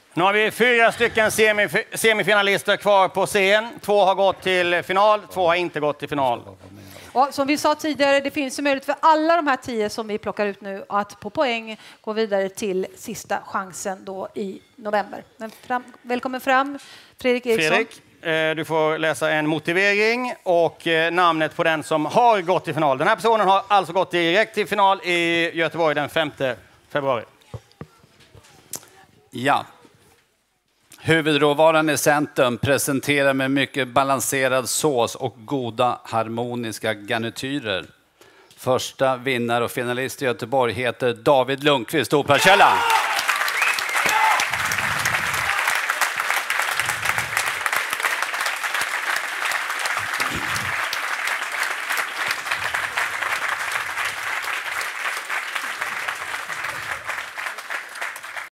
Nu har vi 4 stycken semifinalister kvar på scen. 2 har gått till final, 2 har inte gått till final. Och som vi sa tidigare, det finns ju möjlighet för alla de här 10 som vi plockar ut nu att på poäng gå vidare till sista chansen då i november. Men välkommen fram, Fredrik Eriksson. Fredrik, du får läsa en motivering och namnet på den som har gått till final. Den här personen har alltså gått direkt till final i Göteborg den 5 februari. Ja. Huvudråvaran i Centum presenterar med mycket balanserad sås och goda harmoniska garnityrer. Första vinnare och finalist i Göteborg heter David Lundqvist, Operakällaren.